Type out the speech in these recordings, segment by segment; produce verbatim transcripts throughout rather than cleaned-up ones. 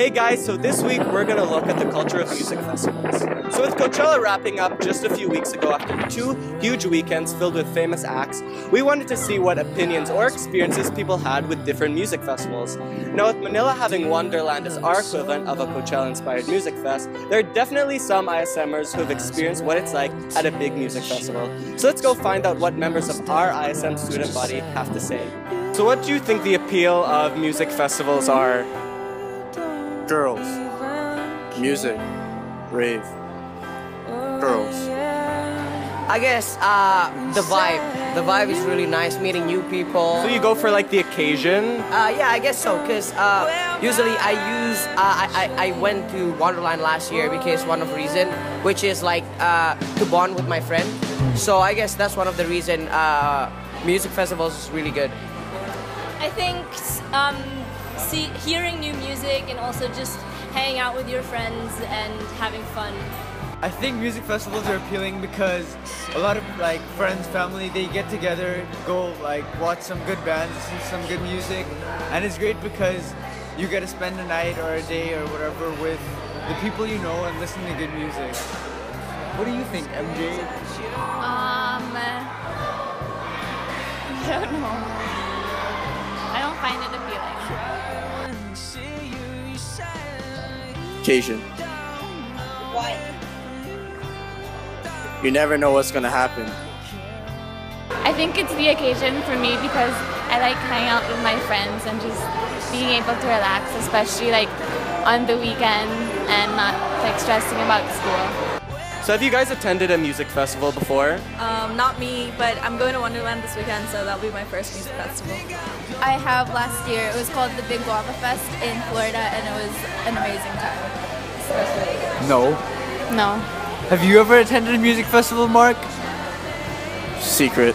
Hey guys, so this week we're going to look at the culture of music festivals. So with Coachella wrapping up just a few weeks ago after two huge weekends filled with famous acts, we wanted to see what opinions or experiences people had with different music festivals. Now with Manila having Wonderland as our equivalent of a Coachella-inspired music fest, there are definitely some I S Mers who have experienced what it's like at a big music festival. So let's go find out what members of our I S M student body have to say. So what do you think the appeal of music festivals are? Girls, music, rave, girls. I guess uh, the vibe. The vibe is really nice, meeting new people. So you go for like the occasion? Uh, yeah, I guess so, because uh, usually I use, uh, I, I, I went to Wonderland last year because one of the reason, which is like uh, to bond with my friend. So I guess that's one of the reason uh, music festivals is really good. I think um, see, hearing new music and also just hanging out with your friends and having fun. I think music festivals are appealing because a lot of like friends, family, they get together, go like watch some good bands, listen to some good music, and it's great because you get to spend a night or a day or whatever with the people you know and listen to good music. What do you think, M J? Um, I don't know. I don't find it appealing. Occasion. Why? You never know what's gonna happen. I think it's the occasion for me because I like hanging out with my friends and just being able to relax, especially like on the weekend and not like stressing about school. So have you guys attended a music festival before? Um, not me, but I'm going to Wonderland this weekend, so that'll be my first music festival. I have last year. It was called the Big Guava Fest in Florida, and it was an amazing time. Especially. No. No. Have you ever attended a music festival, Mark? Secret.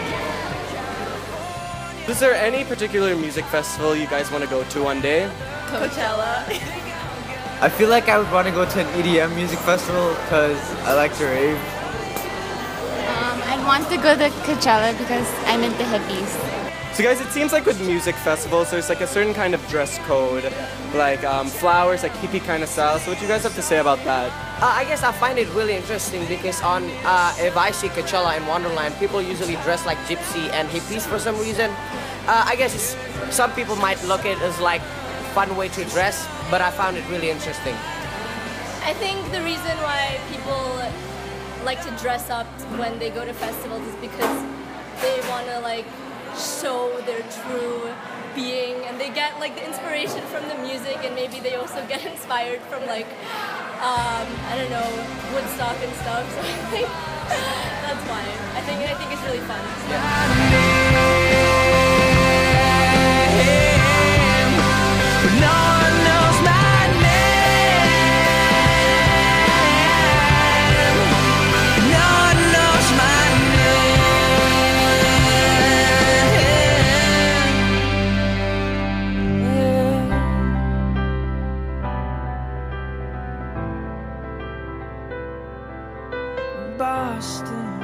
Is there any particular music festival you guys want to go to one day? Coachella. I feel like I would want to go to an E D M music festival because I like to rave. Um, I'd want to go to Coachella because I'm into hippies. So guys, it seems like with music festivals, there's like a certain kind of dress code, like um, flowers, like hippie kind of style. So what do you guys have to say about that? Uh, I guess I find it really interesting because on uh, if I see Coachella and Wonderland, people usually dress like gypsy and hippies for some reason. Uh, I guess it's, some people might look at it as like fun way to dress, but I found it really interesting. I think the reason why people like to dress up when they go to festivals is because they want to like show their true being, and they get like the inspiration from the music, and maybe they also get inspired from like um, I don't know, Woodstock and stuff. So I think that's why. I think I think it's really fun. Yeah. Boston.